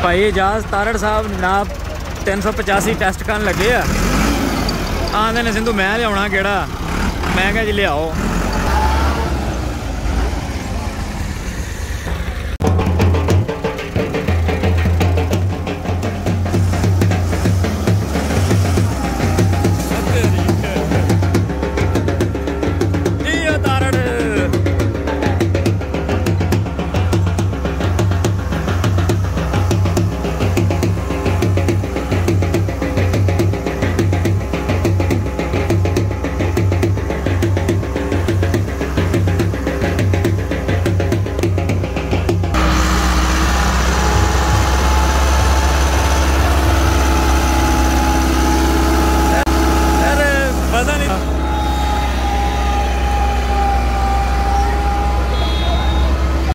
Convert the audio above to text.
भाई इजाज तारड़ साहब जनाब 385 टेस्ट करन लगे आ आंदे ने सिंधु मैं लिया केड़ा मैं क्या जी लियाओ।